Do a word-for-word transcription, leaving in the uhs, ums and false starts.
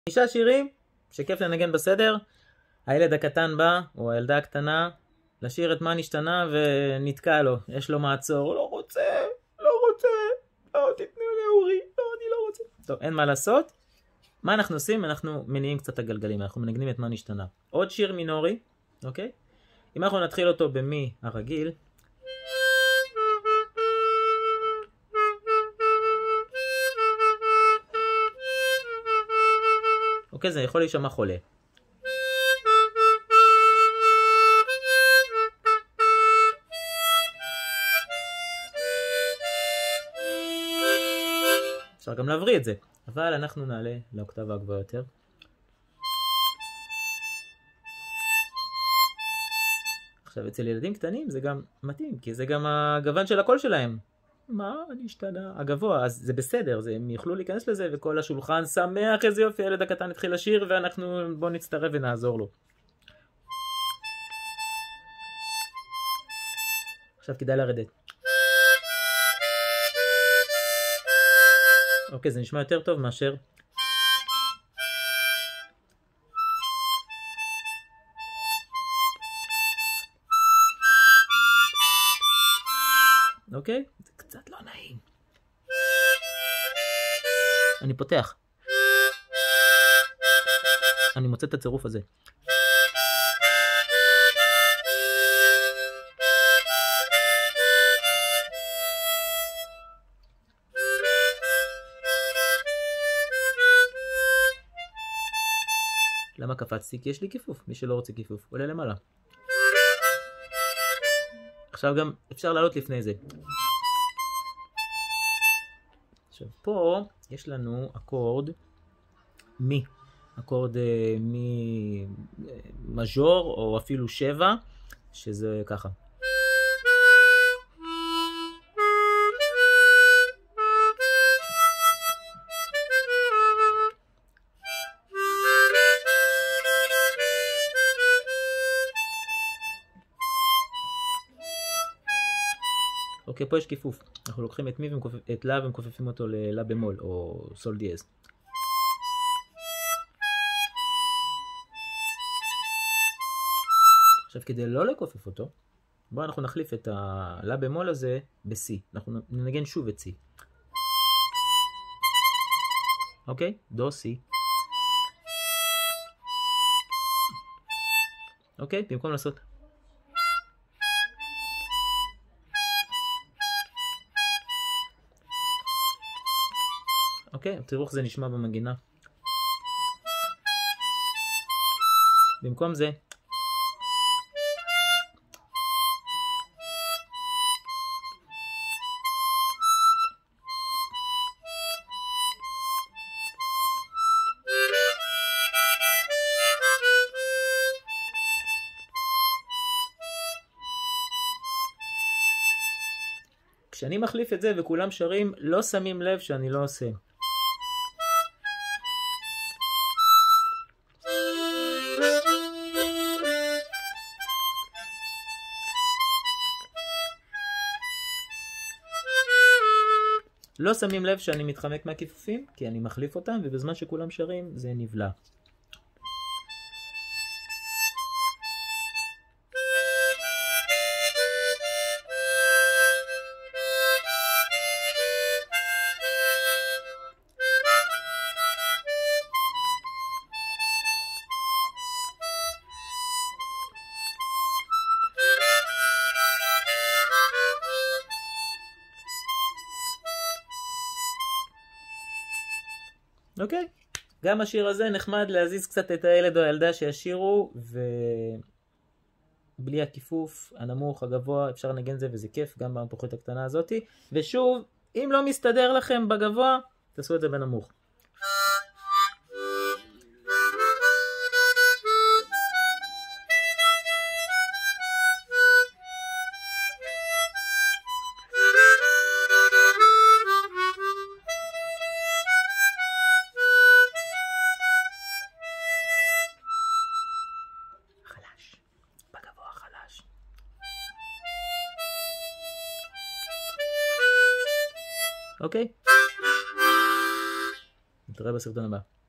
חמישה שירים שכיף לנגן בסדר. הילד הקטן בא, או הילדה הקטנה, לשיר את מה נשתנה ונתקע לו, יש לו מעצור, הוא לא רוצה, לא רוצה, לא תתנו לאורי, לא, אני לא רוצה. טוב, אין מה לעשות. מה אנחנו עושים? אנחנו מניעים קצת הגלגלים, אנחנו מנגנים את מה נשתנה. עוד שיר מינורי, אוקיי? אם אנחנו נתחיל אותו במי הרגיל, אוקיי, זה יכול להישמע חולה. אפשר גם להבריא את זה, אבל אנחנו נעלה לאוקטבה הגבוהה יותר. עכשיו, אצל ילדים קטנים זה גם מתאים, כי זה גם הגוון של הקול שלהם. מה נשתנה? הגבוה, אז זה בסדר, זה, הם יוכלו להיכנס לזה, וכל השולחן שמח, איזה יופי, הילד הקטן התחיל לשיר, ואנחנו בוא נצטרף ונעזור לו. עכשיו כדאי לרדת. אוקיי, זה נשמע יותר טוב מאשר... אוקיי? זה קצת לא נעים. אני פותח. אני מוצא את הצירוף הזה. למה קפצתי? כי יש לי כיפוף. מי שלא רוצה כיפוף, עולה למעלה. עכשיו גם אפשר לעלות לפני זה. עכשיו פה יש לנו אקורד מי. אקורד אה, מי אה, מז'ור או אפילו שבע, שזה ככה. אוקיי, פה יש כיפוף. אנחנו לוקחים את מי ואת לה ומכופפים אותו ללה במול או סול דיאז. עכשיו כדי לא לכופף אותו, בואו אנחנו נחליף את הלה במול הזה ב-C. אנחנו ננגן שוב את C. אוקיי? דו C. אוקיי? במקום לעשות... אוקיי, תראו איך זה נשמע במנגינה. במקום זה, כשאני מחליף את זה וכולם שרים, לא שמים לב שאני לא עושה. לא שמים לב שאני מתחמק מהכיפופים, כי אני מחליף אותם, ובזמן שכולם שרים זה נבלע. אוקיי, גם השיר הזה נחמד להזיז קצת את הילד או הילדה שישירו, ובלי הכיפוף הנמוך הגבוה אפשר לנגן זה וזה כיף גם במפוחית הקטנה הזאתי. ושוב, אם לא מסתדר לכם בגבוה, תעשו את זה בנמוך. אוקיי? נתראה בסרטון הבא.